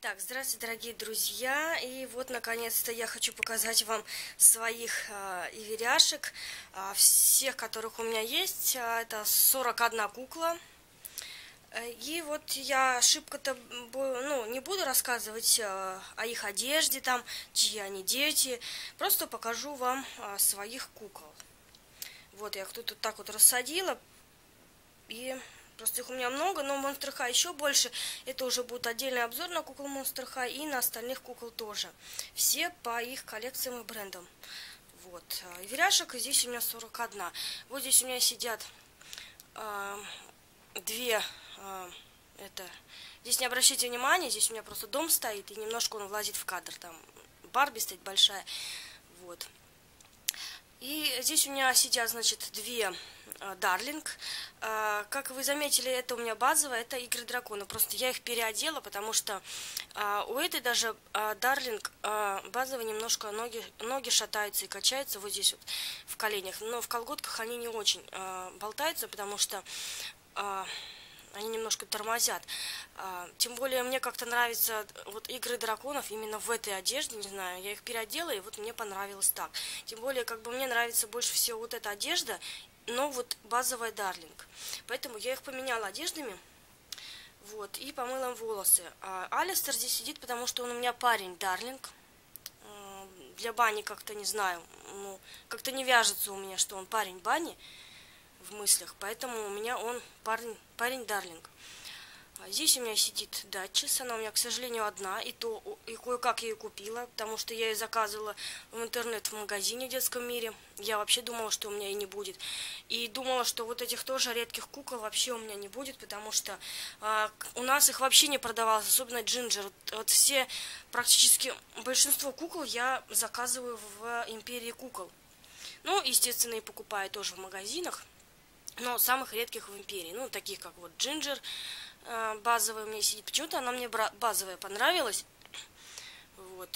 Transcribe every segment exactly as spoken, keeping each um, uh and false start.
Итак, здравствуйте, дорогие друзья, и вот наконец-то я хочу показать вам своих э, иверяшек, э, всех, которых у меня есть. Э, это сорок одна кукла. И вот я шибко-то ну, не буду рассказывать э, о их одежде, там, чьи они дети, просто покажу вам э, своих кукол. Вот я их тут вот так вот рассадила, и просто их у меня много, но Monster High еще больше. Это уже будет отдельный обзор на кукол Monster High и на остальных кукол тоже. Все по их коллекциям и брендам. Вот. Иверяшек здесь у меня сорок одна. Вот здесь у меня сидят э, две... Э, это... Здесь не обращайте внимания, здесь у меня просто дом стоит, и немножко он влазит в кадр. Там Барби стоит большая. Вот. И здесь у меня сидят, значит, две Дарлинг. Э, как вы заметили, это у меня базовая, это игры дракона. Просто я их переодела, потому что э, у этой даже Дарлинг э, э, базовой немножко ноги, ноги шатаются и качаются вот здесь вот в коленях. Но в колготках они не очень э, болтаются, потому что э, они немножко тормозят. А, тем более мне как-то нравятся вот игры драконов именно в этой одежде, не знаю, я их переодела, и вот мне понравилось так. Тем более, как бы мне нравится больше всего вот эта одежда, но вот базовая Дарлинг. Поэтому я их поменяла одеждами, вот, и помыла им волосы. А Алистер здесь сидит, потому что он у меня парень Дарлинг. А, для бани как-то, не знаю, ну, как-то не вяжется у меня, что он парень бани в мыслях, поэтому у меня он парень, парень Дарлинг. А здесь у меня сидит Датчис, она у меня, к сожалению, одна, и то и кое-как я ее купила, потому что я ее заказывала в интернет в магазине в детском мире. Я вообще думала, что у меня и не будет. И думала, что вот этих тоже редких кукол вообще у меня не будет, потому что а, у нас их вообще не продавалось, особенно Джинджер. Вот, вот все, практически большинство кукол я заказываю в Империи кукол. Ну, естественно, и покупаю тоже в магазинах. Но самых редких в Империи. Ну, таких как вот Джинджер э, базовая у меня сидит. Почему-то она мне базовая понравилась. Вот.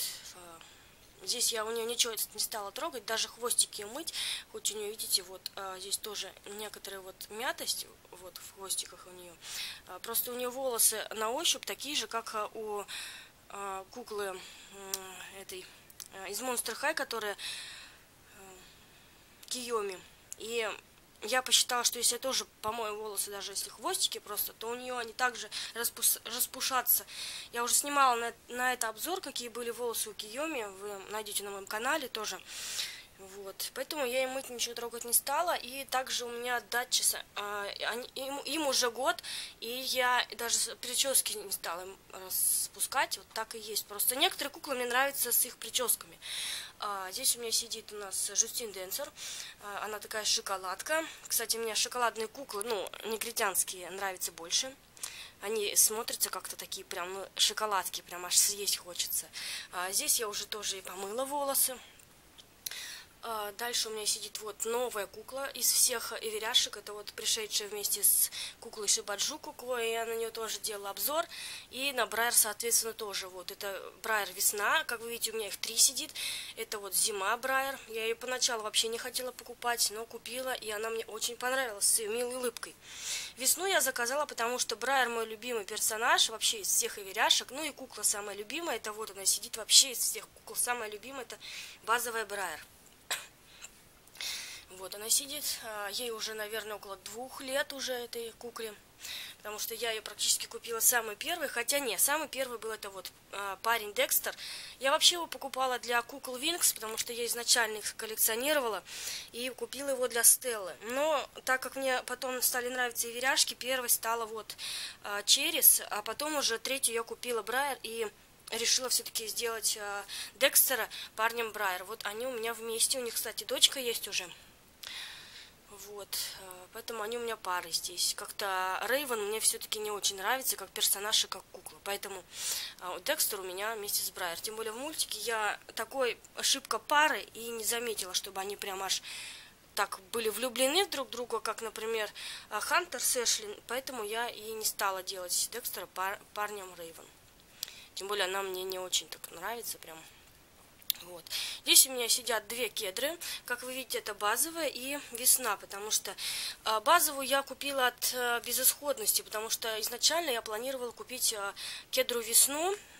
Здесь я у нее ничего не стала трогать. Даже хвостики мыть. Хоть у нее, видите, вот э, здесь тоже некоторая вот мятость вот в хвостиках у нее. Э, просто у нее волосы на ощупь такие же, как у э, куклы э, этой э, из Monster High, которая э, Киоми. И я посчитала, что если я тоже помою волосы, даже если хвостики просто, то у нее они также распус... распушатся. Я уже снимала на, на это обзор, какие были волосы у Киоми. Вы найдете на моем канале тоже. Вот. Поэтому я им мыть ничего трогать не стала. И также у меня Датчиса. Э, им, им уже год. И я даже прически не стала им распускать. Вот так и есть. Просто некоторые куклы мне нравятся с их прическами. А, здесь у меня сидит у нас Жустин Денсер. А, она такая шоколадка. Кстати, мне шоколадные куклы, ну, негритянские, нравятся больше. Они смотрятся как-то такие прям, ну, шоколадки, прям аж съесть хочется. А, здесь я уже тоже и помыла волосы. А, дальше у меня сидит вот новая кукла из всех иверяшек. Это вот пришедшая вместе с куклой Шибаджу куклой. Я на нее тоже делала обзор. И на Брайер, соответственно, тоже. Вот это Брайер весна. Как вы видите, у меня их три сидит. Это вот зима Брайер. Я ее поначалу вообще не хотела покупать, но купила. И она мне очень понравилась с ее милой улыбкой. Весну я заказала, потому что Брайер мой любимый персонаж вообще из всех иверяшек. Ну и кукла самая любимая. Это вот она сидит вообще из всех кукол. Самая любимая это базовая Брайер. Вот она сидит, ей уже, наверное, около двух лет уже этой кукле, потому что я ее практически купила самый первый, хотя не, самый первый был это вот парень Декстер. Я вообще его покупала для кукол Винкс, потому что я изначально их коллекционировала, и купила его для Стеллы. Но так как мне потом стали нравиться иверяшки, первой стала вот Черрис, а потом уже третью я купила Брайер и решила все-таки сделать Декстера парнем Брайер. Вот они у меня вместе, у них, кстати, дочка есть уже. Вот, поэтому они у меня пары здесь. Как-то Рейвен мне все-таки не очень нравится, как персонаж и как кукла. Поэтому Декстер у меня вместе с Брайер. Тем более в мультике я такой ошибка пары и не заметила, чтобы они прям аж так были влюблены друг в друга, как, например, Хантер с Эшлин. Поэтому я и не стала делать Декстера пар парнем Рейвен. Тем более она мне не очень так нравится прям. Вот. Здесь у меня сидят две кедры. Как вы видите, это базовая и весна, потому что э, базовую я купила от э, безысходности, потому что изначально я планировала купить э, кедру весну,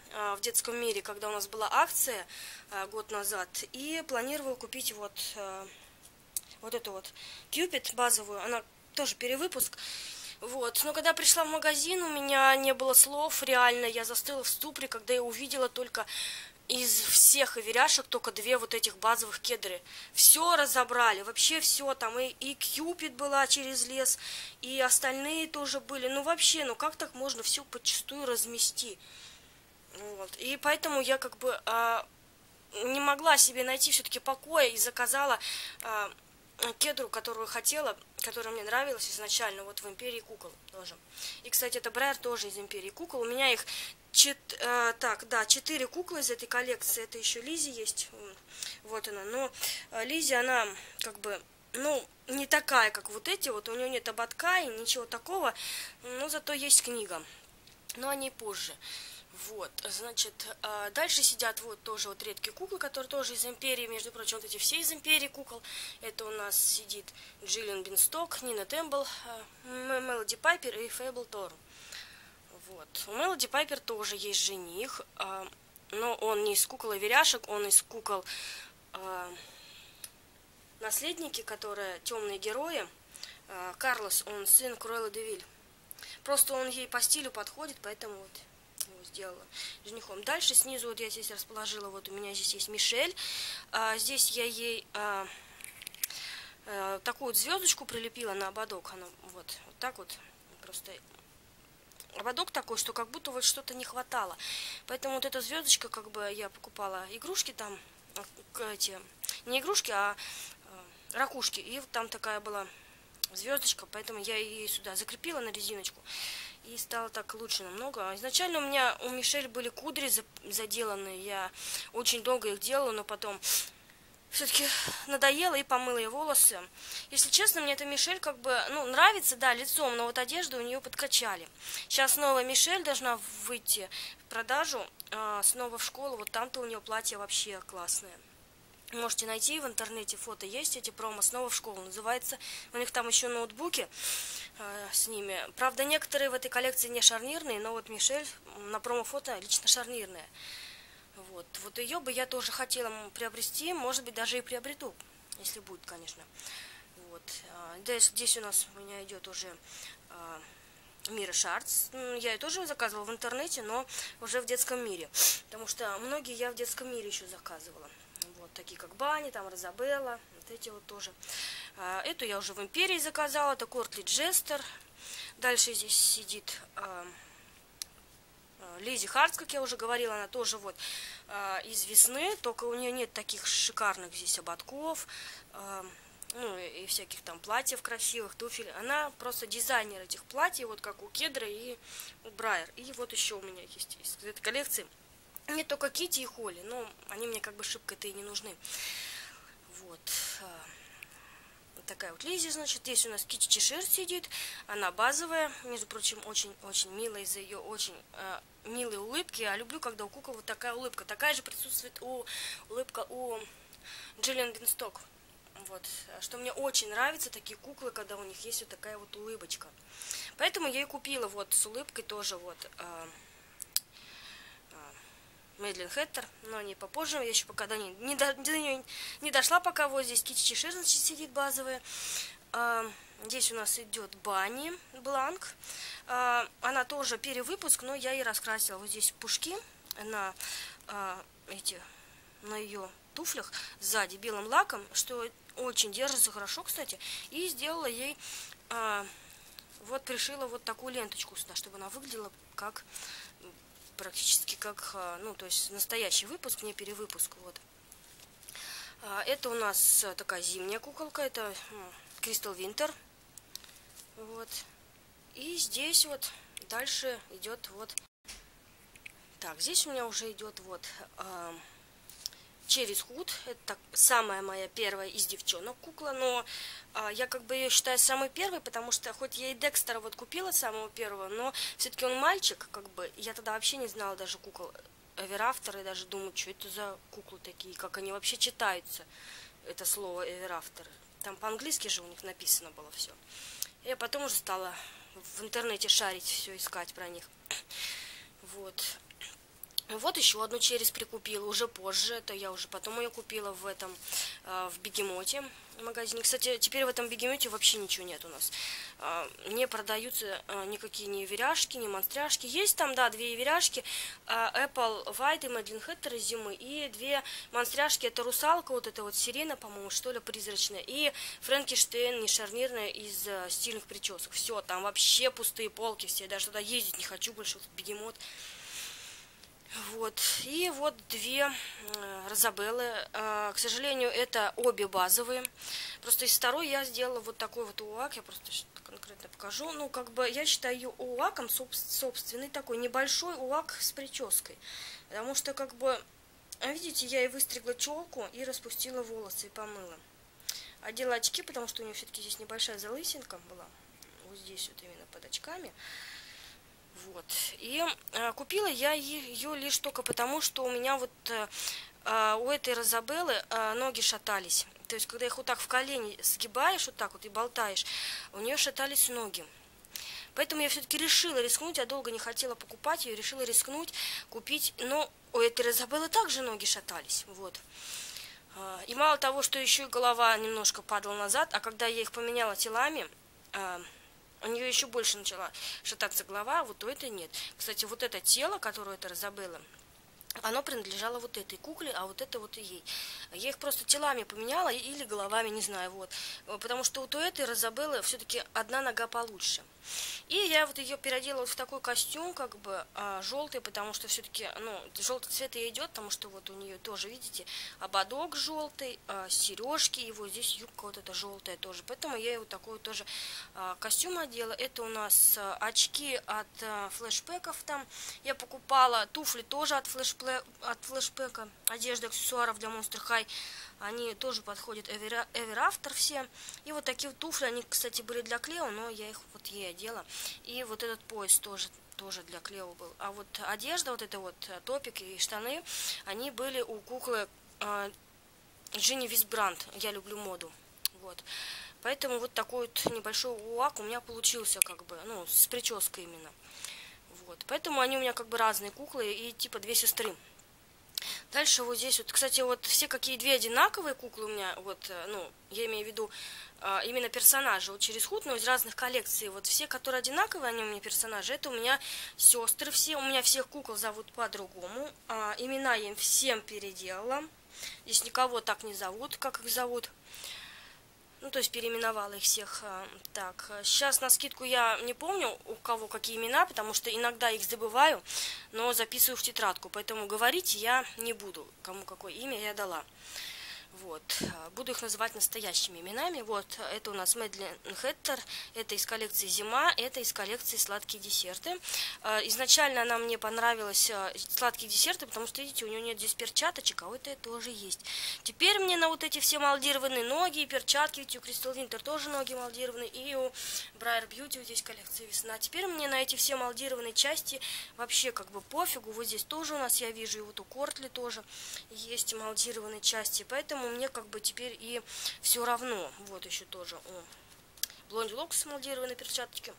в детском мире, когда у нас была акция год назад, и планировала купить вот, вот эту вот Cupid базовую, она тоже перевыпуск. Вот, но когда пришла в магазин, у меня не было слов, реально, я застыла в ступоре, когда я увидела только из всех иверяшек только две вот этих базовых кедры. Все разобрали, вообще все, там и, и Cupid была через лес, и остальные тоже были. Ну вообще, ну как так можно все подчистую размести? Вот, и поэтому я как бы а, не могла себе найти все-таки покоя и заказала а, кедру, которую хотела, которая мне нравилась изначально, вот в Империи кукол тоже. И, кстати, это Брайер тоже из Империи кукол. У меня их чет... э, так, да, четыре куклы из этой коллекции. Это еще Лизи есть. Вот она. Но Лизи, она как бы, ну, не такая, как вот эти. Вот у нее нет ободка и ничего такого. Но зато есть книга. Но о ней позже. Вот, значит, дальше сидят вот тоже вот редкие куклы, которые тоже из Империи, между прочим, вот эти все из Империи кукол. Это у нас сидит Джиллиан Бинсток, Нина Тембл, Мелоди Пайпер и Фейбл Торн. Вот, у Мелоди Пайпер тоже есть жених, но он не из кукол-иверяшек, он из кукол наследники, которые темные герои. Карлос, он сын Круэллы де Виль. Просто он ей по стилю подходит, поэтому вот его сделала женихом. Дальше снизу вот я здесь расположила, вот у меня здесь есть Мишель. А, здесь я ей а, а, такую вот звездочку прилепила на ободок. Она вот, вот так вот просто ободок такой, что как будто вот что-то не хватало. Поэтому вот эта звездочка, как бы я покупала игрушки там, эти, не игрушки, а, а ракушки. И там такая была звездочка, поэтому я ее сюда закрепила на резиночку. И стало так лучше намного. Изначально у меня у Мишель были кудри заделанные. Я очень долго их делала, но потом все-таки надоело и помыла ей волосы. Если честно, мне эта Мишель как бы, ну, нравится, да, лицом, но вот одежду у нее подкачали. Сейчас новая Мишель должна выйти в продажу, а, снова в школу. Вот там-то у нее платье вообще классное. Можете найти в интернете, фото есть, эти промо, снова в школу называется. У них там еще ноутбуки э, с ними. Правда, некоторые в этой коллекции не шарнирные, но вот Мишель на промо-фото лично шарнирная. Вот. Вот ее бы я тоже хотела приобрести, может быть, даже и приобрету, если будет, конечно. Вот. Здесь, здесь у нас у меня идет уже э, Мира Шартс. Я ее тоже заказывала в интернете, но уже в детском мире. Потому что многие я в детском мире еще заказывала. Вот такие как Бани, там Розабелла, вот эти вот тоже. А, эту я уже в Империи заказала, это Кортли Джестер. Дальше здесь сидит а, а, Лизи Хартс, как я уже говорила, она тоже вот а, из весны, только у нее нет таких шикарных здесь ободков, а, ну и всяких там платьев красивых, туфель. Она просто дизайнер этих платьев, вот как у Кедра и у Брайер. И вот еще у меня есть из этой коллекции. Не только Кити и Холли, но они мне как бы шибко-то и не нужны. Вот. Вот такая вот Лизи, значит. Здесь у нас Кити Чешир сидит. Она базовая. Между прочим, очень-очень милая из-за ее очень э, милой улыбки. Я люблю, когда у кукол вот такая улыбка. Такая же присутствует у улыбка у Джиллиан Бинсток. Вот. Что мне очень нравятся такие куклы, когда у них есть вот такая вот улыбочка. Поэтому я и купила вот с улыбкой тоже вот... Э, Мэдлин Хэттер, но не попозже, я еще пока до нее не, до, до нее не дошла, пока вот здесь Кити Чешир сидит базовая. А, здесь у нас идет Банни Бланк. А, она тоже перевыпуск, но я и раскрасила вот здесь пушки на а, эти, на ее туфлях сзади белым лаком, что очень держится хорошо, кстати. И сделала ей, а, вот пришила вот такую ленточку сюда, чтобы она выглядела как... практически как, ну, то есть настоящий выпуск, не перевыпуск, вот. Это у нас такая зимняя куколка, это Кристал Винтер, вот. И здесь вот дальше идет вот, так, здесь у меня уже идет вот Черрис Худ, это самая моя первая из девчонок кукла, но а, я как бы ее считаю самой первой, потому что хоть я и Декстера вот купила самого первого, но все-таки он мальчик, как бы, я тогда вообще не знала даже кукол Эверафтер, и даже думаю, что это за куклы такие, как они вообще читаются, это слово Эверафтер. Там по-английски же у них написано было все. Я потом уже стала в интернете шарить, все искать про них. Вот. Вот еще одну через прикупила, уже позже, это я уже потом ее купила в этом, в Бегемоте магазине. Кстати, теперь в этом Бегемоте вообще ничего нет у нас. Не продаются никакие ни веряшки, ни монстряшки. Есть там, да, две веряшки, Apple White и Madeline Hatter из зимы, и две монстряшки, это русалка, вот это вот сирена, по-моему, что ли, призрачная, и Франкенштейн, не шарнирная, из стильных причесок. Все, там вообще пустые полки все, даже туда ездить не хочу больше, вот в Бегемот. Вот, и вот две э, Розабеллы, э, к сожалению, это обе базовые, просто из второй я сделала вот такой вот УАК, я просто конкретно покажу, ну, как бы, я считаю ее УАКом собственный такой, небольшой УАК с прической, потому что, как бы, видите, я и выстригла челку, и распустила волосы, и помыла, одела очки, потому что у нее все-таки здесь небольшая залысинка была, вот здесь вот именно под очками. Вот. И э, купила я ее лишь только потому, что у меня вот э, э, у этой Розабеллы э, ноги шатались. То есть, когда их вот так в колени сгибаешь, вот так вот и болтаешь, у нее шатались ноги. Поэтому я все-таки решила рискнуть, я долго не хотела покупать ее, решила рискнуть, купить. Но у этой Розабеллы также ноги шатались. Вот. И мало того, что еще и голова немножко падала назад, а когда я их поменяла телами... Э, у нее еще больше начала шататься голова, а вот у этой нет. Кстати, вот это тело, которое это Розабелла, оно принадлежало вот этой кукле, а вот это вот и ей. Я их просто телами поменяла или головами, не знаю, вот. Потому что вот у этой Розабеллы все-таки одна нога получше. И я вот ее переодела вот в такой костюм, как бы, а, желтый, потому что все-таки, ну, желтый цвет ей идет, потому что вот у нее тоже, видите, ободок желтый, а, сережки, и вот здесь юбка вот эта желтая тоже. Поэтому я ей вот такой вот тоже а, костюм одела. Это у нас а, очки от а, флешпеков там. Я покупала туфли тоже от флешпека, от флешпека, одежда, аксессуаров для Monster High. Они тоже подходят Ever, Ever After все. И вот такие вот туфли, они, кстати, были для Клео, но я их вот ей одела. И вот этот пояс тоже, тоже для Клео был. А вот одежда, вот это вот топик и штаны, они были у куклы э, Джинни Висбранд. Я люблю моду. Вот. Поэтому вот такой вот небольшой УАК у меня получился, как бы, ну, с прической именно. Вот. Поэтому они у меня как бы разные куклы и типа две сестры. Дальше вот здесь вот, кстати, вот все какие две одинаковые куклы у меня, вот, ну, я имею в виду а, именно персонажи, вот через худ, но из разных коллекций, вот все, которые одинаковые, они у меня персонажи, это у меня сестры все, у меня всех кукол зовут по-другому, а, имена я им всем переделала, здесь никого так не зовут, как их зовут. Ну, то есть переименовала их всех. Так, сейчас на скидку я не помню, у кого какие имена, потому что иногда их забываю, но записываю в тетрадку. Поэтому говорить я не буду, кому какое имя я дала. Вот. Буду их называть настоящими именами. Вот, это у нас Madeline Hatter, это из коллекции «Зима», это из коллекции «Сладкие десерты». Изначально она мне понравилась, «Сладкие десерты», потому что, видите, у нее нет здесь перчаточек, а у этой тоже есть. Теперь мне на вот эти все молдированные ноги и перчатки, видите, у Crystal Winter тоже ноги молдированные, и у Briar Beauty вот здесь коллекция «Весна». Теперь мне на эти все молдированные части вообще как бы пофигу. Вот здесь тоже у нас, я вижу, и вот у Кортли тоже есть молдированные части, поэтому мне как бы теперь и все равно. Вот еще тоже у Blondie Locks молдированные перчаточки.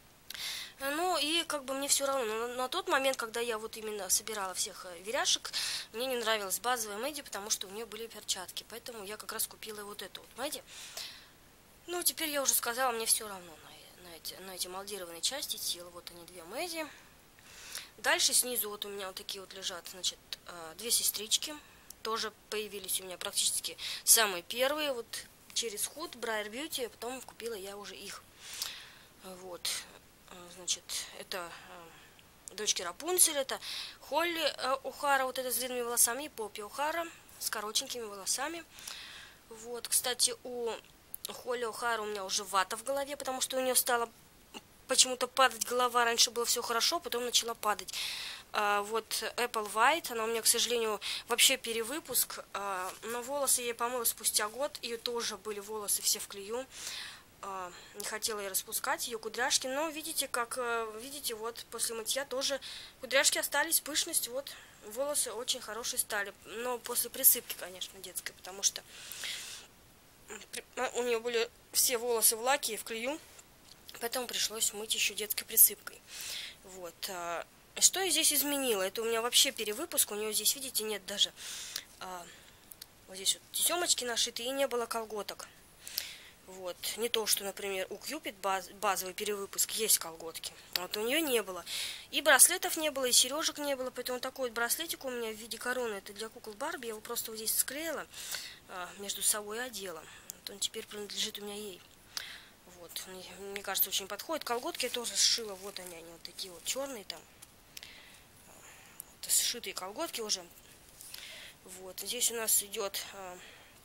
Ну и как бы мне все равно. Но на тот момент, когда я вот именно собирала всех веряшек, мне не нравилась базовая Мэдди, потому что у нее были перчатки. Поэтому я как раз купила вот эту вот Мэдди. Ну, теперь я уже сказала, мне все равно на, на, эти, на эти молдированные части тела. Вот они, две Мэдди. Дальше снизу вот у меня вот такие вот лежат, значит, две сестрички. Тоже появились у меня практически самые первые, вот через худ, Briar Beauty, а потом купила я уже их. Вот, значит, это дочки Рапунцель, это Холли О'Хара, вот это с длинными волосами, и Поппи О'Хара с коротенькими волосами. Вот, кстати, у Холли О'Хара у меня уже вата в голове, потому что у нее стала почему-то падать голова. Раньше было все хорошо, потом начала падать. А, вот Apple White, она у меня, к сожалению, вообще перевыпуск, а, но волосы я помыла спустя год, ее тоже были волосы все в клею, а, не хотела я распускать ее кудряшки, но видите, как, видите, вот после мытья тоже кудряшки остались, пышность, вот волосы очень хорошие стали, но после присыпки, конечно, детской, потому что у нее были все волосы в лаке и в клею, поэтому пришлось мыть еще детской присыпкой. Вот. Что я здесь изменила? Это у меня вообще перевыпуск. У нее здесь, видите, нет даже... А, вот здесь вот тесемочки нашиты, и не было колготок. Вот. Не то, что, например, у Кьюпид баз, базовый перевыпуск есть колготки. Вот у нее не было. И браслетов не было, и сережек не было. Поэтому такой вот браслетик у меня в виде короны. Это для кукол Барби. Я его просто вот здесь склеила, а, между собой одела. Вот он теперь принадлежит у меня ей. Вот. Мне, мне кажется, очень подходит. Колготки я тоже сшила. Вот они, они вот такие вот черные там. Это сшитые колготки уже. Вот. Здесь у нас идет... А,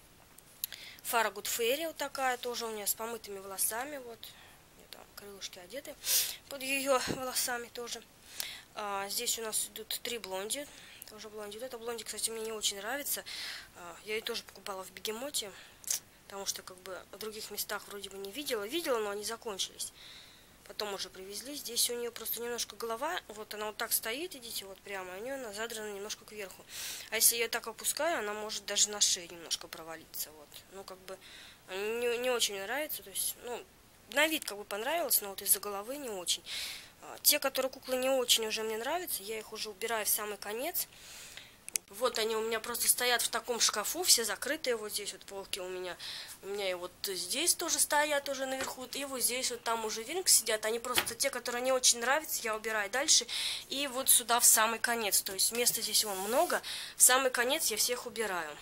Фара Good Fairy вот такая, тоже у меня с помытыми волосами, вот, там крылышки одеты под ее волосами тоже. А, здесь у нас идут три блонди, тоже блонди. Вот эта блонди, кстати, мне не очень нравится, а, я ее тоже покупала в Бегемоте, потому что как бы в других местах вроде бы не видела, видела, но они закончились. Потом уже привезли. Здесь у нее просто немножко голова, вот она вот так стоит, идите, вот прямо, у нее она задрана немножко кверху. А если я так опускаю, она может даже на шею немножко провалиться, вот. Ну, как бы, не, не очень нравится, то есть, ну, на вид как бы понравилось, но вот из-за головы не очень. А, те, которые куклы не очень уже мне нравятся, я их уже убираю в самый конец. Вот они у меня просто стоят в таком шкафу, все закрытые, вот здесь вот полки у меня. У меня и вот здесь тоже стоят уже наверху, и вот здесь вот там уже винкс сидят. Они просто те, которые не очень нравятся, я убираю дальше. И вот сюда в самый конец, то есть места здесь вон много, в самый конец я всех убираю.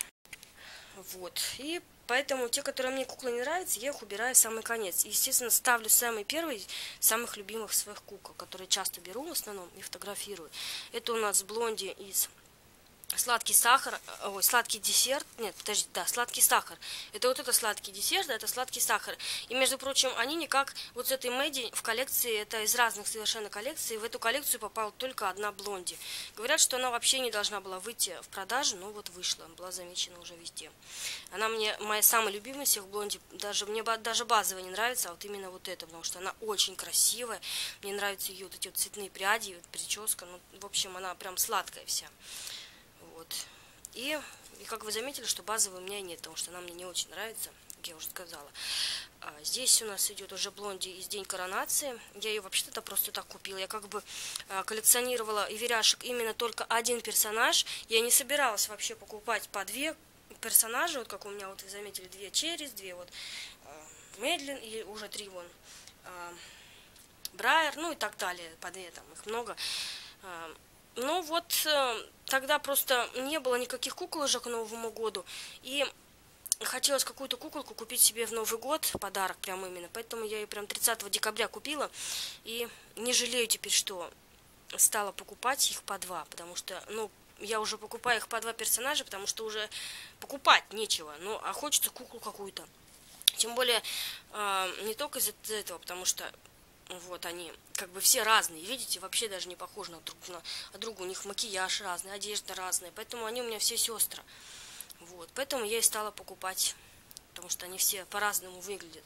Вот, и поэтому те, которые мне куклы не нравятся, я их убираю в самый конец. И, естественно, ставлю самый первый, самых любимых своих кукол, которые часто беру в основном и фотографирую. Это у нас блонди из... Сладкий сахар, ой, сладкий десерт, нет, подожди, да, сладкий сахар. Это вот это сладкий десерт, да, это сладкий сахар. И, между прочим, они никак, вот с этой Мэдди в коллекции, это из разных совершенно коллекций, в эту коллекцию попала только одна блонди. Говорят, что она вообще не должна была выйти в продажу, но вот вышла, была замечена уже везде. Она мне, моя самая любимая из всех блонди, даже, мне даже базовая не нравится, а вот именно вот эта, потому что она очень красивая. Мне нравятся ее вот эти вот цветные пряди, вот прическа, ну, в общем, она прям сладкая вся. Вот. И, и как вы заметили, что базовой у меня нет, потому что она мне не очень нравится, как я уже сказала. А здесь у нас идет уже блонди из День коронации. Я ее вообще-то просто так купила. Я как бы а, коллекционировала иверяшек именно только один персонаж. Я не собиралась вообще покупать по две персонажа, вот как у меня, вот вы заметили, две Черрис, две вот а, Медлин, и уже три вон а, Брайер, ну и так далее, по две там, их много. А, Ну вот, тогда просто не было никаких куколок к Новому году, и хотелось какую-то куколку купить себе в Новый год, подарок прям именно, поэтому я ее прям тридцатого декабря купила, и не жалею теперь, что стала покупать их по два, потому что, ну, я уже покупаю их по два персонажа, потому что уже покупать нечего, ну, а хочется куклу какую-то. Тем более, не только из-за этого, потому что вот они как бы все разные, видите, вообще даже не похожи на друг на друга, у них макияж разный, одежда разная, поэтому они у меня все сестры. Вот, поэтому я и стала покупать, потому что они все по-разному выглядят.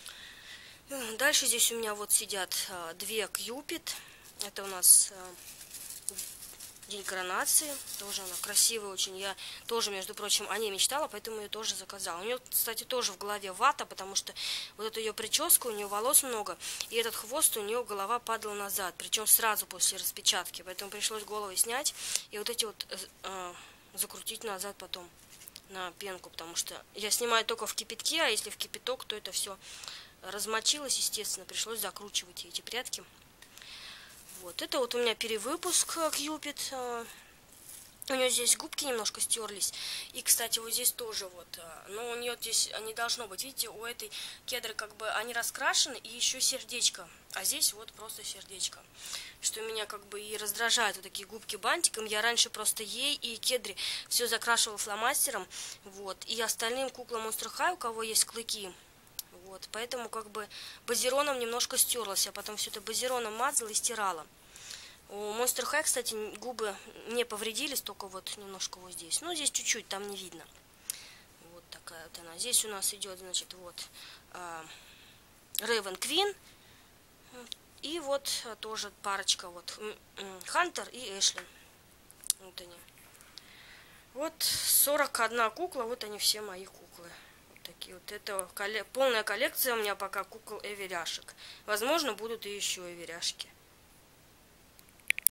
Дальше здесь у меня вот сидят а, две Кьюпид, это у нас а, День коронации, тоже она красивая очень, я тоже, между прочим, о ней мечтала, поэтому ее тоже заказала. У нее, кстати, тоже в голове вата, потому что вот эту ее прическа, у нее волос много, и этот хвост, у нее голова падала назад, причем сразу после распечатки, поэтому пришлось голову снять и вот эти вот э, закрутить назад потом на пенку, потому что я снимаю только в кипятке, а если в кипяток, то это все размочилось, естественно, пришлось закручивать эти прядки. Вот, это вот у меня перевыпуск Кьюпид. У нее здесь губки немножко стерлись. И, кстати, вот здесь тоже вот. Но у нее здесь не должно быть. Видите, у этой кедры как бы они раскрашены и еще сердечко. А здесь вот просто сердечко. Что меня как бы и раздражает, вот такие губки бантиком. Я раньше просто ей и кедре все закрашивала фломастером. Вот. И остальным куклам Monster High, у кого есть клыки. Вот, поэтому как бы базироном немножко стерлась, а потом все это базироном мазала и стирала. У Monster High, кстати, губы не повредились, только вот немножко вот здесь. Ну, здесь чуть-чуть, там не видно. Вот такая вот она. Здесь у нас идет, значит, вот э, Raven Queen. И вот тоже парочка, вот Хантер и Эшлин. Вот они. Вот сорок одна кукла, вот они все мои куклы. Такие вот, это коллек... полная коллекция у меня пока кукол эверяшек. Возможно, будут и еще эверяшки.